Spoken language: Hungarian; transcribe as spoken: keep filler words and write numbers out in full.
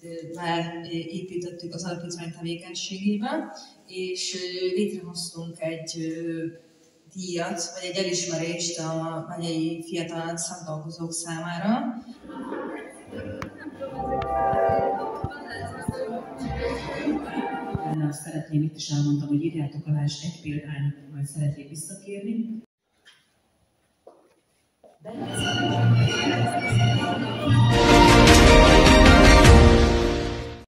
beépítettük az alapítvány tevékenységébe, és létrehoztunk egy díjat, vagy egy elismerést a megyei fiatal szakdolgozók számára. Azt szeretném, itt is elmondtam, hogy írjátok alá, és egy példányt majd szeretnék visszakérni. De